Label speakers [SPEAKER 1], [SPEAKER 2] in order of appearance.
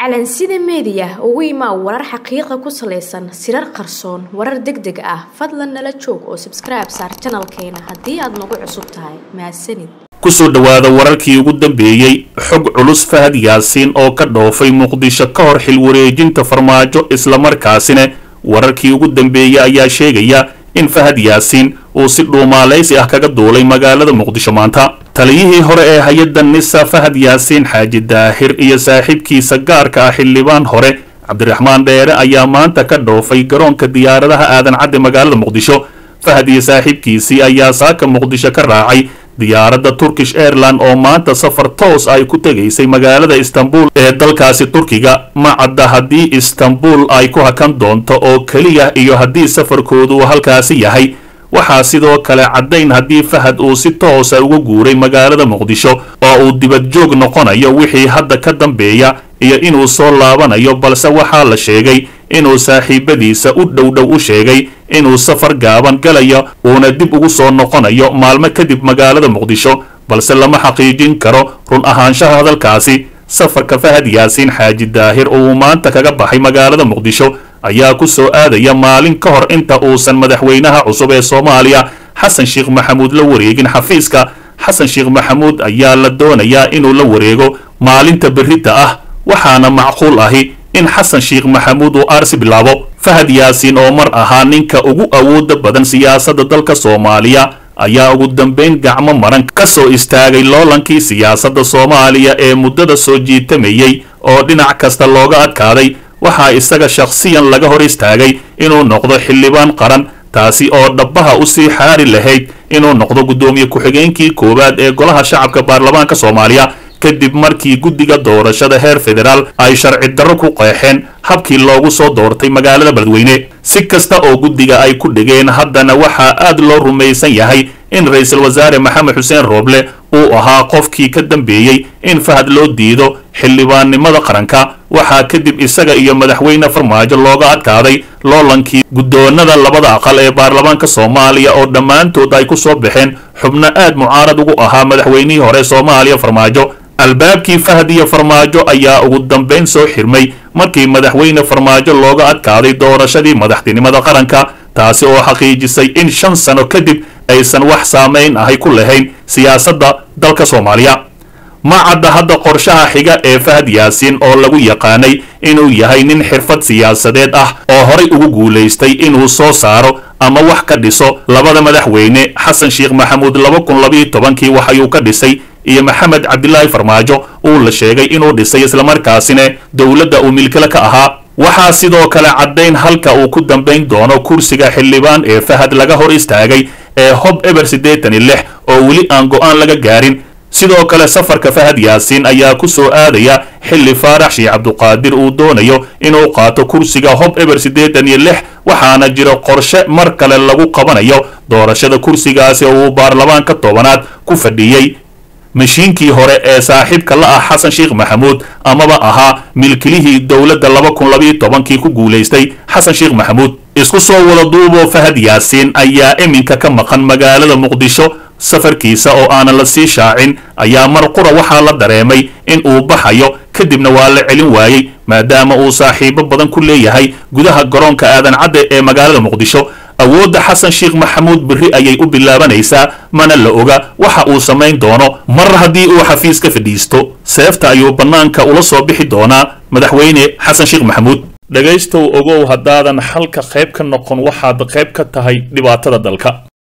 [SPEAKER 1] calansida media ugu imaa warar xaqiiqo ku saleysan sirar qarsoon warar degdeg ah fadlan nala joog oo subscribe saar channelkeena hadii aad nagu cusub tahay mahadsanid
[SPEAKER 2] kusoo dhawaada wararkii ugu dambeeyay xog culus Fahad Yaasiin oo ka dhoofay Muqdisho ka hor xil wareejinta farmaajo isla markaasina wararkii ugu dambeeyay ayaa sheegaya in Fahad Yaasiin uu si dhuumaaleysi ah kaga duulay magaalada Muqdisho maanta taliyihii hore ee hay'adda NISA Fahad Yaasiin Xaaji Daahir iyo saaxiibkiisa gaarka ah xildhibaan hore Cabdiraxmaan Dheere ayaa maanta ka dhoofay garoonka diyaaradaha aadan cadde magaalada Muqdisho Fahad iyo saaxiibkiisii ayaa saaka Muqdisho ka raacay diyaaradda Turkish Airlines oo maanta safar toos ay ku tageysay magaalada Istanbul ee dalkaasi Turkiga ma cadda haddii Istanbul ay ku hakan doonto oo kaliya iyo haddii safarkoodu halkaasi yahay waxaa sidoo kale caddayn haddii Fahad uu si toos ah uga guuray magaalada Muqdisho oo uu dibad joog noqonayo wixii hadda ka dambeeya iyo inuu soo laabanayo balse waxaa la sheegay inuu saaxiibadiisa u dhow u sheegay inuu safar gaaban galayo uuna dib ugu soo noqonayo maalmo kadib magaalada Muqdisho balse lama xaqiijin karo run ahaanshaha hadalkaasi safarka Fahad Yaasiin Xaaji Daahir oo maanta kaga baxay magaalada Muqdisho ayaa ku soo aadaya maalin ka hor inta uusan madaxweynaha cusub ee Soomaaliya Xasan Sheekh Maxamuud la wareegin xafiiska Xasan Sheekh Maxamuud ayaa la doonayaa inuu la wareego maalinta berrita ah waxaana macquul ahi in Xasan Sheekh Maxamuud uu arsi bilaabo Fahad Yaasiin oo mar ahaa ninka ugu awoodda badan siyaasadda dalka Soomaaliya ayaa ugu dambeyn gacmo maran ka soo istaagay loolankii siyaasadda Soomaaliya ee muddada soo jiitamayay oo dhinac kasta looga adkaaday waxaa isaga shakhsiyan laga hor istaagay inuu noqdo xildhibaan qaran taasi oo dhabaha u sii xaari lahayd inuu noqdo gudoomiye ku-xigeenkii koowaad ee golaha shacabka baarlamaanka Soomaaliya kadib markii guddiga doorashada heer federaal ay sharci darro ku qeexeen habkii loogu soo doortay magaalada Beledweyne si kasta oo guddiga ay ku dhigeen haddana waxaa aad loo rumaysan yahay in ra'iisul wasaare Maxamed Xuseen Rooble uu ahaa qofkii ka dambeeyay in Fahad loo diido xildhibaannimada qaranka waxaa kadib isaga iyo madaxweyne farmaajo looga adkaaday loolankii guddoonada labada aqal ee baarlamaanka Soomaaliya oo dhammaantood ay ku soo baxeen xubno aad mucaarad ugu ahaa madaxweynihii hore Soomaaliya farmaajo albaabkii Fahad iyo farmaajo ayaa ugu dambeyn soo xirmay markii madaxweyne farmaajo looga adkaaday doorashadii madaxtinimada qaranka taasi oo xaqiijisay in 5 sano kadib aysan wax saameyn ahay ku lahayn siyaasadda dalka Soomaaliya ma cadda hadda qorshaha xiga ee Fahad Yaasiin oo lagu yaqaanay inuu yahay nin xirfad siyaasadeed ah oo horay ugu guuleystay inuu soo saaro ama wax ka dhiso labada madaxweyne Xasan Sheekh Maxamuud 2012kii waxayuu ka dhisay iyo Maxamed Cabdilaahi Farmaajo uu la sheegay inuu dhisay isla markaasina dawladda uu milkila ka ahaa waxaa sidoo kale caddayn halka uu ku dambeyn doono kursiga xildhibaan ee Fahad laga hor istaagay ee Hob Eber 86 oo weli aan go'aan laga gaarin sidoo kale safarka Fahad Yaasiin ayaa ku soo aadaya xilli Faarax Sheekh Cabduqaadir uu doonayo inuu qaato kursiga Hob Eber 86 waxaana jiro qorshe mar kale lagu qabanayo doorashada kursigaasi oo baarlamaanka tobanaad ku fadhiyay mashiinkii hore ee saaxiibka la ah Xasan Sheekh Maxamuud amaba ahaa milkilihii dawladda 2012kii ku guuleystay Xasan Sheekh Maxamuud isku soo wada duubo Fahad Yaasiin ayaa iminka ka maqan magaalada Muqdisho safarkiisa oo aan la sii shaacin ayaa mar qura waxaa la dareemay in uu baxayo kadibna waa la celin waayay maadaama uu saaxiibo badan ku leeyahay gudaha garoonka aadan cadde ee magaalada Muqdisho awoodda Xasan Sheekh Maxamuud berri ayay u bilaabanaysaa mana la oga waxa uu sameyn doono mar haddii uu xafiiska fadhiisto seefta ayuu banaanka ula soo bixi doonaa madaxweyne Xasan Sheekh Maxamuud dhagaystow ogow haddaadan halka qayb ka noqon waxaad qayb ka tahay dhibaatada dalka